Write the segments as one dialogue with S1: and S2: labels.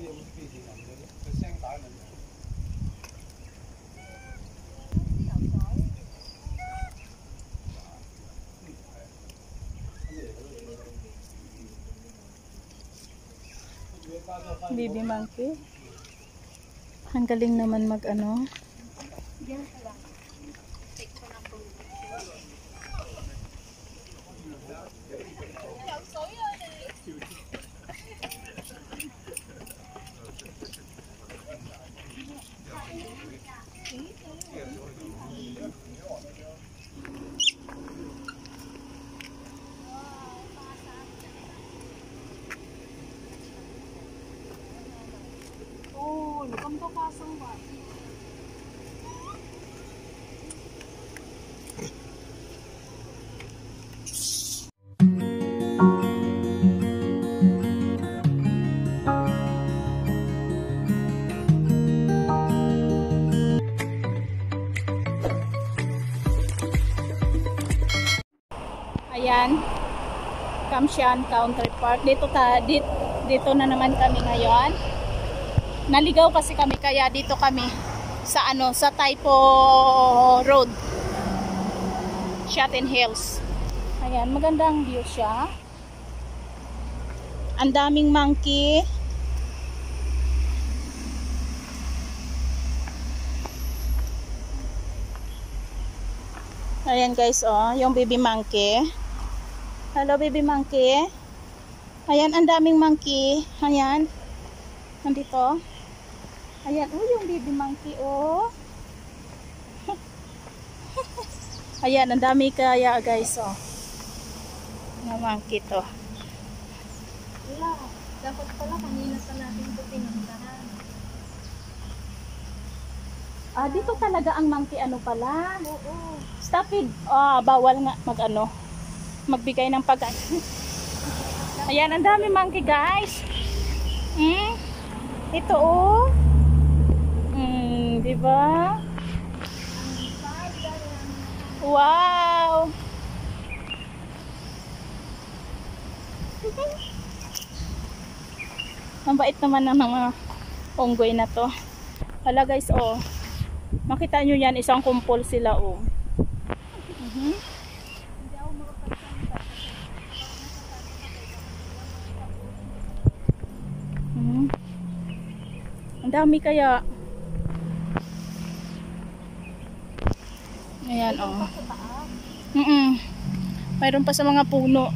S1: Baby monkey. Ang galing naman mag ano. Ayan, Kamshan Country Park. Dito na naman kami ngayon. Naligaw kasi kami kaya dito kami sa sa Taipo Road. Shoten Hills. Ayan, magandang view siya. Ang daming monkey. Ayan guys, oh, yung baby monkey. Hello baby monkey. Ayan, ang daming monkey. Ayan. Nandito. Ayan, oh, yung baby monkey, oh. Ayan, ang dami kaya guys, oh. Na monkey to.
S2: Wala. Dapat pala kanina pa natin ito pinuntahan.
S1: Ah, dito talaga ang monkey ano pala.
S2: Oo.
S1: Stop it. Ah, bawal nga magbigay ng pagkain. Ayan, ang dami monkey guys. Ito oh. Di ba? Wow. Ang bait naman ng mga unggoy na to. Hala guys, oh. Makita nyo yan, isang kumpol sila, oh. Ang dami kaya. Ayan, oh. Mayroon pa sa mga puno.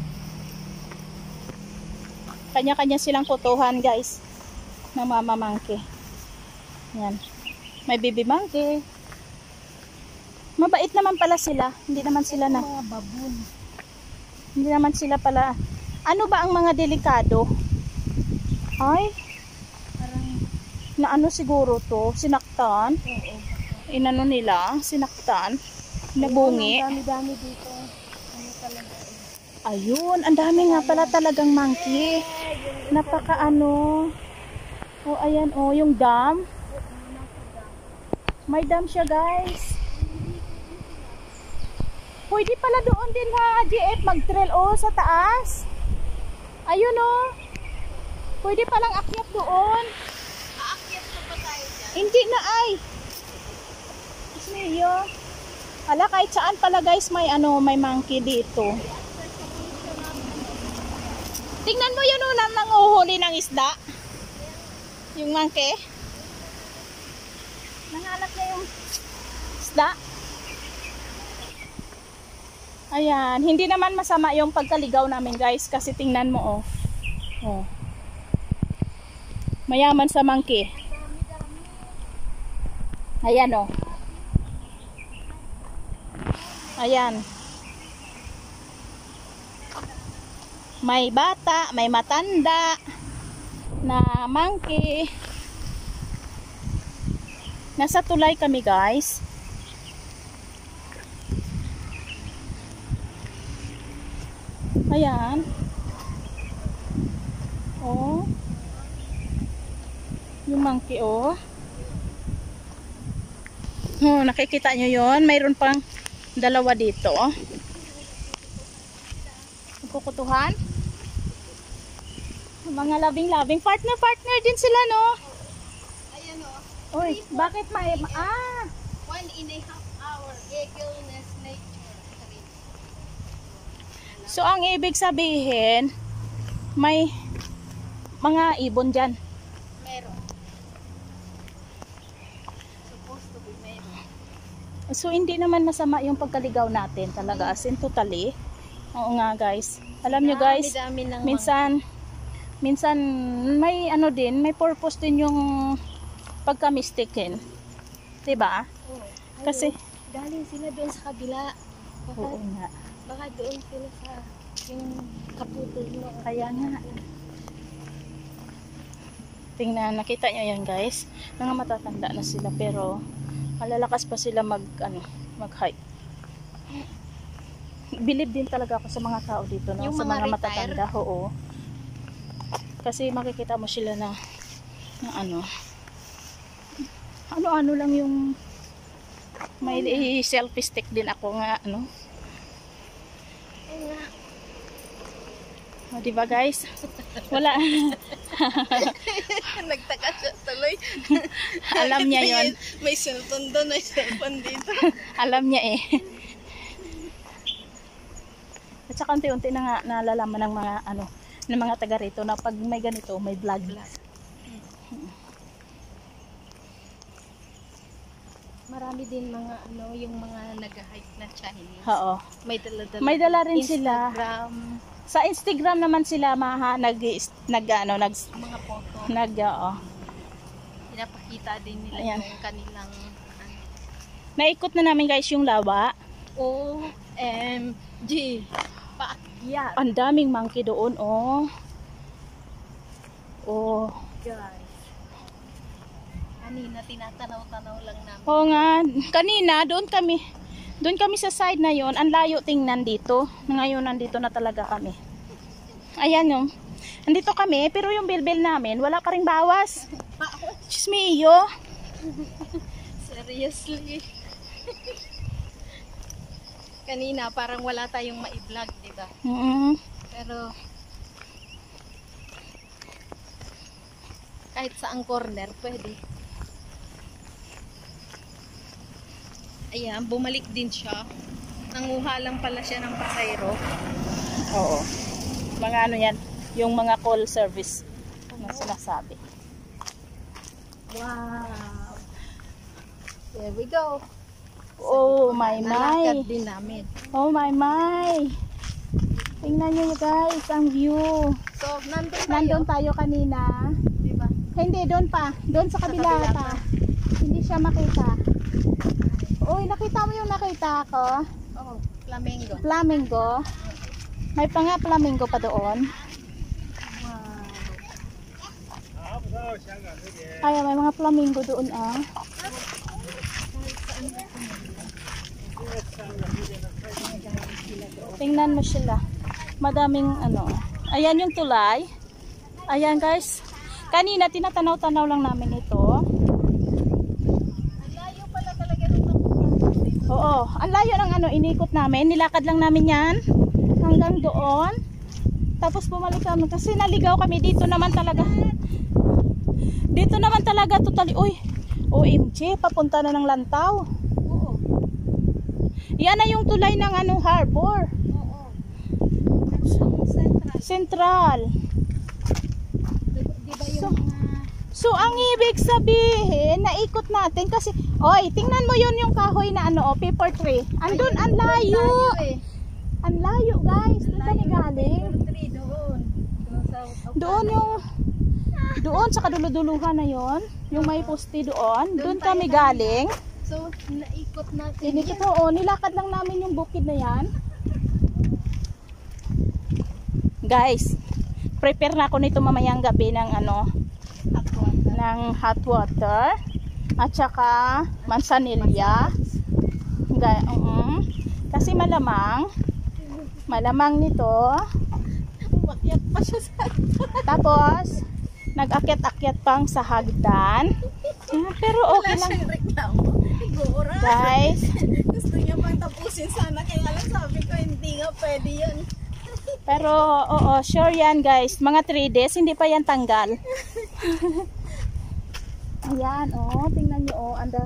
S1: Kanya-kanya silang kutuhan, guys. Na mama monkey. Ayan. May baby monkey. Mabait naman pala sila. Hindi naman sila na
S2: Mga baboon.
S1: Hindi naman sila pala. Ano ba ang mga delikado? Ay,
S2: Parang,
S1: na ano siguro to? Sinaktan?
S2: oo.
S1: Inano nila? Sinaktan? Nabungi?
S2: Ang dami-dami dito. Ano talaga eh.
S1: Ayun, ang dami nga pala talagang monkey. Napaka ano. Oh, ayan oh, yung dam. May dam siya, guys. Pwede pala doon din ha, GF, mag-trail oh, sa taas. Ayun oh. Pwede palang akyat doon.
S2: Aakyat pa ba tayo dyan?
S1: Hindi na ay. Isniyo. Hala, kahit saan pala guys, may may monkey dito. Tingnan mo yun oh, nanguhuli ng isda. Yung monkey. Nangalap niya yung isda. Ayan, hindi naman masama yung pagkaligaw namin guys kasi tingnan mo oh. Oh. Mayaman sa monkey. Ayan oh. Ayan. May bata, may matanda na monkey. Nasa tulay kami guys. Ayan. Oh. Yung monkey oh. Oh, nakikita nyo yon. Mayroon pang dalawa dito. Kukutuhan. Mga labing-labing. Partner din sila, no?
S2: Ayan o.
S1: Uy, bakit may...
S2: 1.5 hour. Eagleness nature.
S1: So, ang ibig sabihin, may mga ibon dyan.
S2: Meron. Supposed to be meron.
S1: So, hindi naman masama yung pagkaligaw natin talaga. As in, totally. Oo nga, guys. Alam nyo, guys,
S2: Dami ng
S1: minsan may ano din, may purpose din yung pagka-mistaken. Diba? Kasi,
S2: galing sila doon sa kabila.
S1: oo nga.
S2: Baka doon sila sa yung kaputol mo.
S1: Kaya nga. Tingnan, nakita nyo yan, guys. Mga matatanda na sila, pero malalakas pa sila mag-hike. Believe din talaga ako sa mga tao dito, no?
S2: Yung
S1: Sa
S2: mga
S1: mga
S2: retire?
S1: matatanda, oo. Kasi makikita mo sila na ano lang yung may selfie stick din ako nga, ano. O, diba, guys? Wala.
S2: Nagtaka siya tuloy.
S1: Alam niya yon.
S2: May cellphone doon, may cellphone dito.
S1: Alam niya eh. At saka unti-unti na nga nalalaman ng mga ng mga taga rito na pag may ganito, may vlog.
S2: Marami din mga yung mga nag-hike na Chinese.
S1: Oo.
S2: May dala-dala.
S1: May dala rin sila.
S2: Instagram,
S1: Sa Instagram naman sila
S2: mga photo.
S1: oo.
S2: Pinapakita din nila
S1: Ayan.
S2: yung kanilang
S1: Naikot na namin, guys, yung lawa.
S2: OMG. Paakyat.
S1: Ang daming monkey doon, oh. Oh.
S2: Guys. Kanina tinatanaw-tanaw lang namin.
S1: Oo nga, kanina doon kami sa side na yon, ang layo tingnan dito. Ngayon nandito na talaga kami. Ayan yung, nandito kami, pero yung bilbil namin, wala pa ring bawas. Diyos mio.
S2: Seriously. Kanina parang wala tayong ma-vlog, di ba? Pero kahit saang corner pwede. Ayan, bumalik din siya. Nanguha lang pala siya ng pasayro.
S1: Oo. Mga ano yan, yung mga call service na sinasabi.
S2: Wow. There we go.
S1: Oh my
S2: Nalakad
S1: my.
S2: din namin.
S1: Oh my my. Tingnan nyo, guys, ang view.
S2: So,
S1: Nandun tayo kanina.
S2: Diba?
S1: Hindi, doon pa. Doon sa kabila
S2: kabila
S1: pa. Hindi siya makita. Uy, nakita mo yung nakita ko?
S2: Oh, flamingo.
S1: Flamingo. May pa nga flamingo pa doon.
S2: Wow.
S1: Ay, may mga flamingo doon, ah. Tingnan mo sila. Madaming Ayan yung tulay. Ayan, guys. Kanina tinatanaw-tanaw lang namin ito.
S2: Layo pala talaga nung
S1: Oo, ang layo ng inikot namin. Nilakad lang namin yan hanggang doon. Tapos bumalik kami kasi naligaw kami. Dito naman talaga totally. Uy, OMG, papunta na ng Lantaw.
S2: Oo.
S1: Yan na yung tulay ng harbor.
S2: Oo.
S1: Central.
S2: Diba yung
S1: So ang ibig sabihin, naikot natin kasi, oy, tingnan mo yun yung kahoy na paper tree. Andun, ang layo. Ang layo, guys. Doon kami galing. Doon sa kaduluduluhan na yon, yung may poste doon. Doon kami galing.
S2: So, naikot natin.
S1: Inikot nilakad lang namin yung bukid na yan. Guys, prepare na ako nito mamayang gabi ng ng hot water at saka mansanilya. Kasi malamang nito.
S2: Umakyat pa siya sa
S1: Tapos nag-akyat-akyat pang sa hagdan. Pero okay lang.
S2: reklamo. Siguro.
S1: Guys,
S2: Gusto niya pang tapusin sana. Kaya lang sabi ko, hindi nga pwede yun.
S1: Pero, oo, sure yan guys. Mga 3 days, hindi pa yan tanggal. Ayan, oh, tingnan nyo, oh, anda.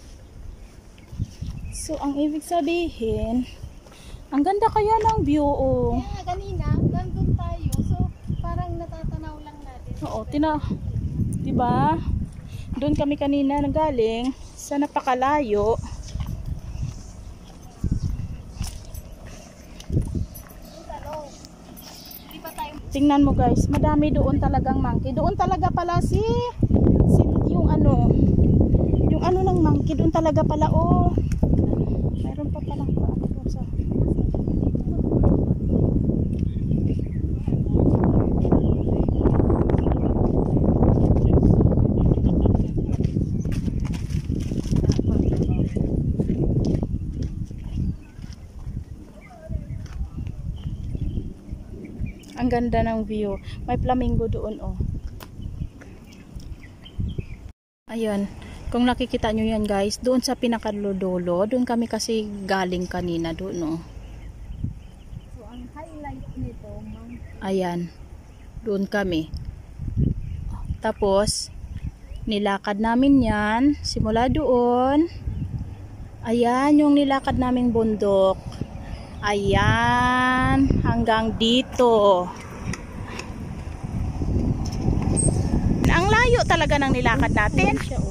S1: So, ang ibig sabihin, ang ganda kaya ng view, oh.
S2: Kaya kanina, nandun tayo. So, parang natatanaw lang natin.
S1: Oo, diba? Doon kami kanina nagaling sa napakalayo. Tingnan mo guys, madami doon talagang monkey. Doon talaga pala yung ano ng monkey doon talaga pala, oh. Mayroon pa pala doon sa ang ganda ng view. May flamingo doon, oh. Ayun. Kung nakikita nyo yan guys, doon sa pinakadulo, doon kami kasi galing kanina doon, oh.
S2: So, ang highlight nito,
S1: ayan. Doon kami. Tapos, nilakad namin yan. Simula doon. Ayan, yung nilakad naming bundok. Ayan, hanggang dito. Ang layo talaga ng nilakad natin.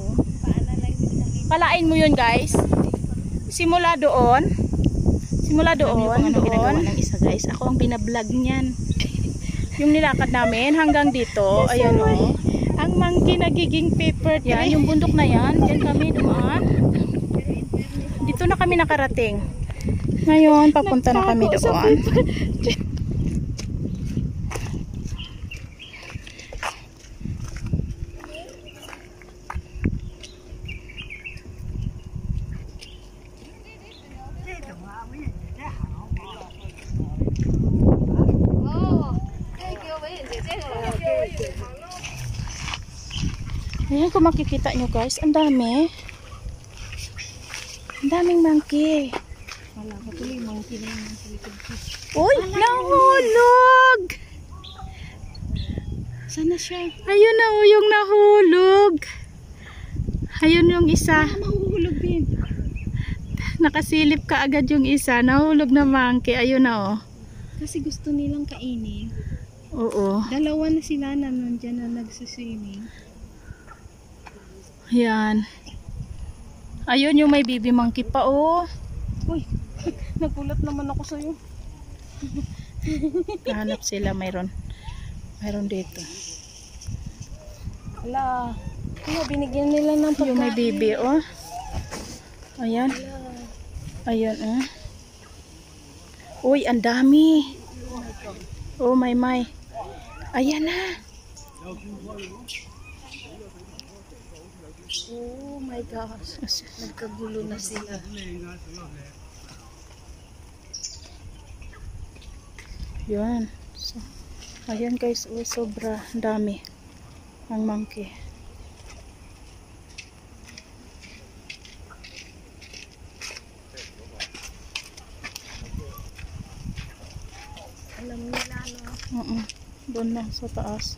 S1: Palain mo yun guys. Simula doon. Doon ng isa guys. Ako ang binablog niyan. Yung nilakad namin hanggang dito. Ayan o. Ang monkey nagiging paper tray. Yan, yung bundok na yan. Diyan kami dumaan. Dito na kami nakarating. Ngayon, papunta na kami doon. Ayan, kung makikita nyo guys, ang dami. Ang daming monkey.
S2: wala ko tuloy, monkey na yung
S1: Uy, nahulog!
S2: sana siya.
S1: Ayun na, yung nahulog. Ayun yung isa.
S2: Mahuhulog din.
S1: Nakasilip ka agad yung isa. Nahulog na monkey. Ayun na, oh.
S2: Kasi gusto nilang kainin.
S1: Oo.
S2: Dalawa na sila na nandyan na nagsiswimming.
S1: Ayan. Ayun yung may baby monkey pa, oh.
S2: Uy, nagulat naman ako sa'yo.
S1: Hanap sila, mayroon dito.
S2: Wala. Ano, binigyan nila ng pagkain.
S1: Yung may baby, oh. Ayan. Ayan, oh. Uy, ang dami. Oh, may. Ayan na.
S2: Oh my gosh. Nagkagulo na sila.
S1: Yan. So, ayan guys, oh, sobra dami ang monkey.
S2: Alam nila, no?
S1: Doon na sa taas.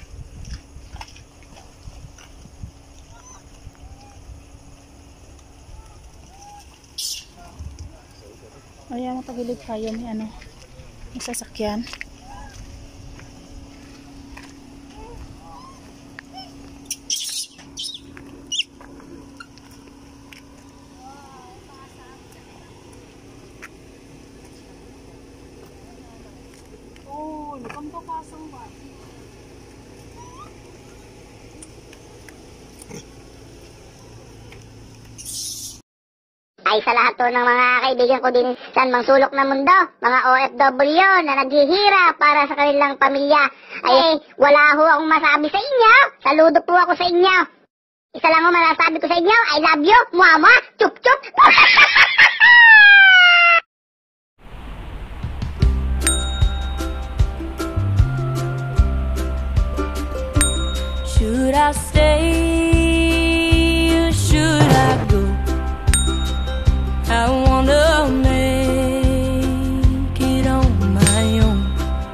S1: Ayan, matagilid tayo ni ano, may sasakyan.
S2: Oh, lukam to kasang ba?
S3: Ay sa lahat to ng mga kaibigan ko din sa mang sulok ng mundo, mga OFW na naghihirap para sa kanilang pamilya. Ay, wala ho akong masabi sa inyo. Saludo po ako sa inyo. Isa lang ho masasabi ko sa inyo, I love you, mama, chup chup.
S4: Should I stay or should I go? I wanna make it on my own.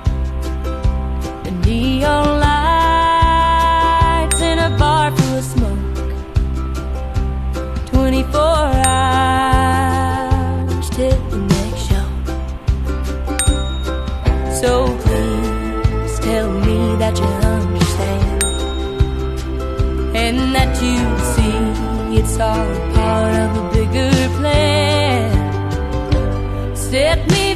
S4: you see it's all part of a bigger plan. Set me